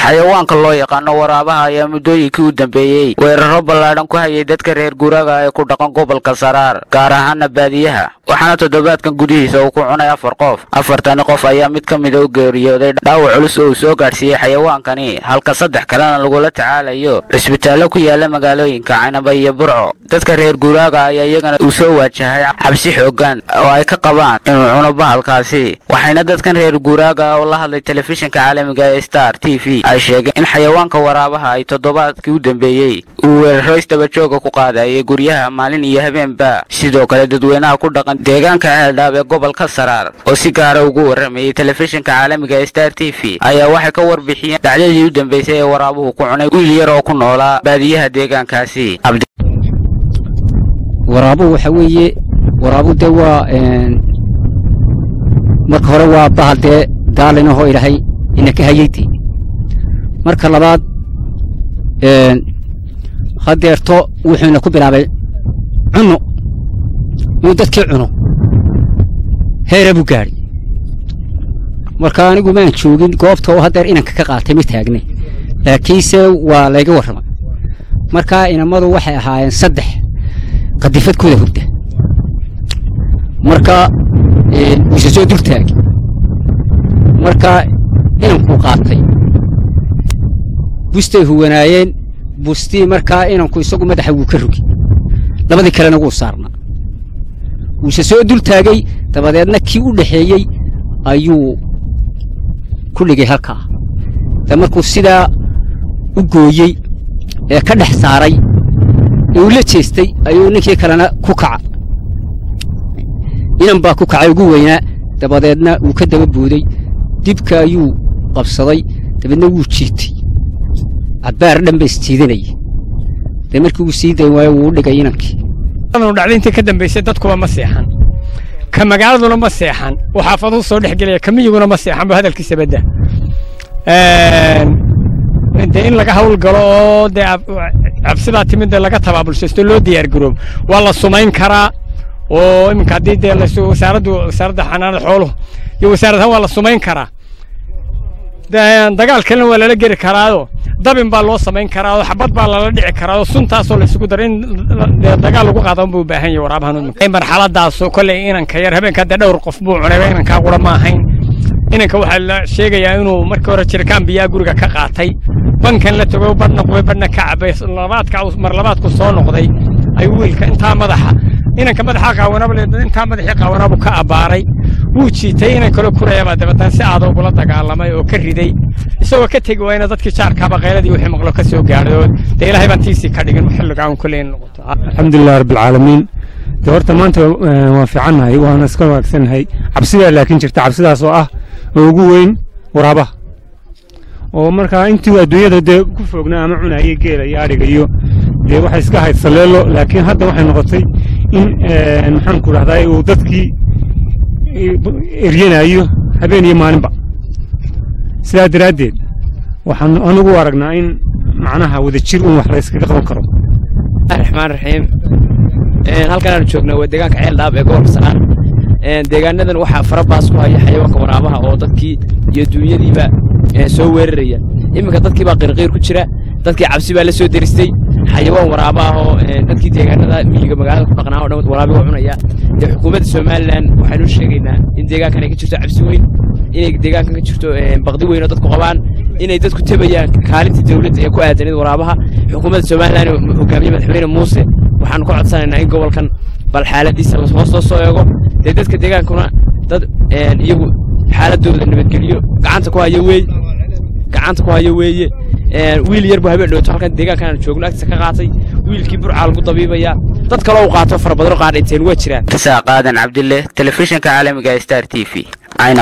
xayawaanka loo yaqaan waraabaha ayaa muddooyinkii u dambeeyay weeraro ballaadhan ku hayay dadka reer guuraaga ee ku dhaqan gobolka Saraar gaar ahaan baadiyaha waxaana toddobaadkan gudihiisa uu ku cunay 4 qof afartan qof ayaa mid ka mid ah u geeriyooday dhaawac culus oo soo gaarsiiyay xayawaankani halka 3 kalena lagu la tacaalayo isbitaallo ku yaala magaalooyinka Caynaba iyo Burco dadka reer guuraaga ayaa iyagana u soo waajahay xabsi xooggan oo ay ka qabaan inuu cuno bahalkaasi waxayna dadkan reer guuraaga oo la hadlay telefishinka caalamiga ee Star TV ay sheegeen in xayawaanka waraabaha ay toddobaadkii u dambeeyay uu weeraro istaba jooga ku qaadayay guryaha maalin iyo habeenba sidoo kale dadweynaha ku dhaqan deegaanka Ceeldhaab ee gobolka Saraar oo si gaar ah ugu warramay telefishinka caalamiga ee Star TV ayaa waxay ka warbixiyeen dhacdadii u dambeysay ee waraabuhu ku cunay wiil yar oo ku noolaa baadiyaha deegaankaasi waraabuhu waxa weeye waraabuhu de waa marka hore waa bahal daalinaho ilaahay inaka hayaytay marka labaad hadeerto wuxuuna ku bilaabay cuno inuu dadkii cuno heer buu gaari marka anigu maan joogin goobta oo hadeer inanka ka qaatay mid taagnay laakiinse waa laga warramay marka inamadu waxay ahaayeen 3 qadifad kooda hurda marka wixii soo dultaag marka inanku qaatay bustay huwanaayeen bustii marka inanku isagu madaxa uu ka rugi labadii kalena uu saarna wixii soo dultaagay dabadeedna kii u dhaxeeyay ayuu ku dhigay halka markuu sida u gooyay ee ka dhex saaray uu la jeestay ayuu ninkii kalena ku kaca inan baa ku kacay ugu weynaa dabadeedna uu ka daba booday dibka ayuu qabsaday dabadeedna wuu jiitay cabaar dhanba istiidanay markii uu sii day waayo wuu dhigay inankii dhacdintii ka dambeysay dadkuba ma seexan ka magaaladuna ma seexan waxa fadhu soo dhaxgelaya kamiyiguna ma seexan ba hadalkiisa badda in laga hawl galo absida timid laga tabaabulshaysto loo diyaar garoob waa la sumayn karaa oo iminka hadii la soo wasaaradda xanaanada xooluhu iyo wasaaradda waa la sumayn karaa dagaalkana waa la gari karaa dabin baa loo samayn karaa oo xabad baa la dhici karaa suntaasoo la isugu darin dagaal lagu qaadan buu baahan yahay waraabahan marxaladaas oo kale inanka yar habeenka dhowr qof buu cunay inanka qura ma ahayn inanka waxa la sheegayaa inuu markii hore jirkaan biyaa guriga ka qaatay bankan la tago badna ka cabay labaadku soo noqday ay wiilka inta madaxa inanka madaxa qaawanaba inta madaxii qaawanaba ka abaaray wuu jiitay inay kala kureeyaba dabatan si aad ugu la dagaalamay oo ka riday isagoo ka tagi wayna dadkii jaarka baqeeladii wixii maqlo ka soo gaadhay ilaahay baan tiisi ka dhigin xilliga aan kuleen noqoto alxamdulillah rabbil caalamiin horta maanta waan fiicanahay waan iska wanaagsanhay cabsida laakiin jirta cabsidaas oo ah ugu weyn waraabaha oo marka intii adduunyada ku foognaa ama cunayay geela iyo ariga iyo waxa iska hayd saleelo laakiin hadda waxay noqotay in maxaan ku raahday uu dadkii eryanayo habeen iyo maalinba sidaa daraadeed waxaan anigu aragnaa in macnaha wada jir wax la iska qaban karo الرحمن الرحيم halkan aan joogno waa deegaanka Ceeldhaab ee gobolka Saraar deegaanadan waxa farabaas ku haya xayawaanka waraabaha oo dadkii iyo dunyadiiba soo weeraraya iminka dadkii baa qirqir ku jira dadkii cabsi baa la soo diristay xayawaan waraabaha oo dadkii deegaanada miyiga magaalada ku dhaqnaa oo dhan waraabiga cunaya xukuumadda Soomaaliland waxaanu sheegaynaa in deegaankan ay ka jirto cabsi weyn inay deegaankan ka jirto baqdi weyn oo dadku qabaan inay dadku tabayaan kaalinta dawladda ee ku aadanid waraabaha xukuumadda Soomaaliland hogaamiye madaxweyne Muuse waxaan ku codsanaynaa in gobolkan bal xaaladiisa la soo eego dadka deegaankuna dad iyagu xaaladooda nabadgeliyo gacanta ku hayo weeye wiil yar buu habeen dhawto halkan deegaankan joogno agtiisa ka qaatay wiilkii burca lagu dabiibaya dad kale oo qaato farabadan qaar inteen waa jiraan Qaadan Cabdille telefishinka caalamiga Star TV